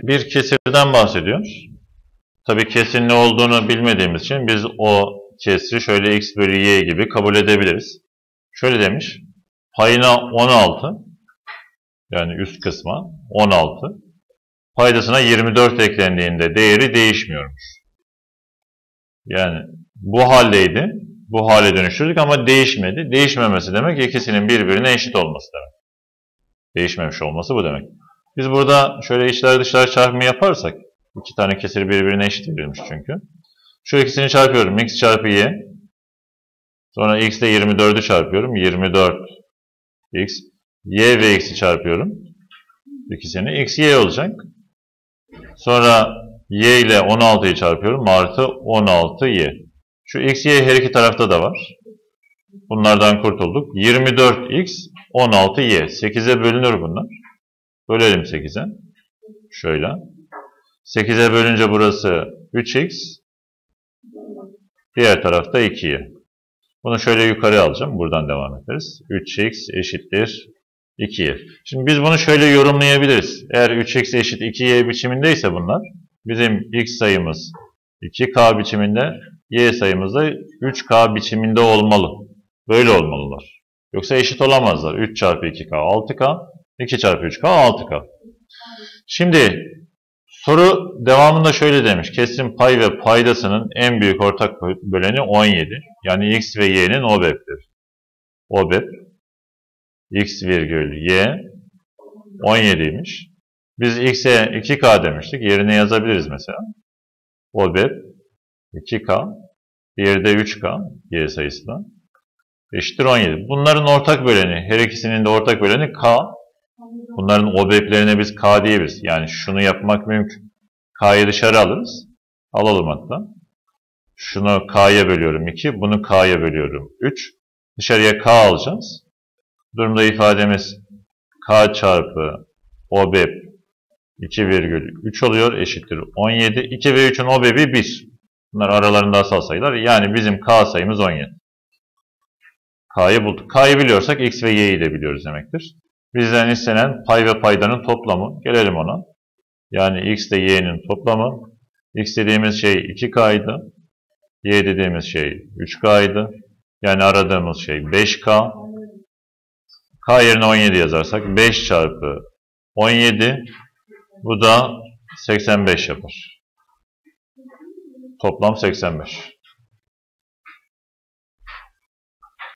bir kesirden bahsediyoruz. Tabii kesirin ne olduğunu bilmediğimiz için biz o kesri şöyle x bölü y gibi kabul edebiliriz. Şöyle demiş, payına 16, yani üst kısma 16, paydasına 24 eklendiğinde değeri değişmiyormuş. Yani bu haldeydi, bu hale dönüştürdük ama değişmedi. Değişmemesi demek ikisinin birbirine eşit olması demek. Değişmemiş olması bu demek. Biz burada şöyle içler dışlar çarpımı yaparsak, iki tane kesir birbirine eşit verilmiş çünkü. Şu ikisini çarpıyorum, x çarpı y. Sonra x ile 24'ü çarpıyorum, 24x. Y ve x'i çarpıyorum. İkisini, x, y olacak. Sonra y ile 16'yı çarpıyorum, artı 16y. Şu x, y her iki tarafta da var. Bunlardan kurtulduk. 24x, 16y. 8'e bölünür bunlar. Bölelim 8'e. Şöyle. 8'e bölünce burası 3x. Diğer tarafta 2y. Bunu şöyle yukarı alacağım. Buradan devam ederiz. 3x eşittir 2y. Şimdi biz bunu şöyle yorumlayabiliriz. Eğer 3x eşit 2y biçimindeyse bunlar, bizim x sayımız 2k biçiminde, y sayımız da 3k biçiminde olmalı. Böyle olmalılar. Yoksa eşit olamazlar. 3 çarpı 2k 6k, 2 çarpı 3k 6k. Şimdi soru devamında şöyle demiş. Kesirin pay ve paydasının en büyük ortak böleni 17. Yani x ve y'nin OBEP'tir. OBEP x virgül y 17'ymiş. Biz x'e 2k demiştik. Yerine yazabiliriz mesela. OBEP 2k, diğeri de 3k y sayısı da eşittir 17. Bunların ortak böleni, her ikisinin de ortak böleni k. Bunların OBEP'lerine biz k diyebiliriz. Yani şunu yapmak mümkün. K'yı dışarı alırız. Alalım hatta. Şunu k'ya bölüyorum 2, bunu k'ya bölüyorum 3. Dışarıya k alacağız. Bu durumda ifademiz k çarpı OBEP 2,3 oluyor, eşittir 17. 2 ve 3'ün OBEP'i 1. Bunlar aralarında asal sayılar. Yani bizim k sayımız 17. K'yı bulduk. K'yı biliyorsak x ve y'yi de biliyoruz demektir. Bizden istenen pay ve paydanın toplamı. Gelelim ona. Yani x ile y'nin toplamı. X dediğimiz şey 2k'ydı. Y dediğimiz şey 3k'ydı. Yani aradığımız şey 5k. K yerine 17 yazarsak 5 çarpı 17, bu da 85 yapar. Toplam 85.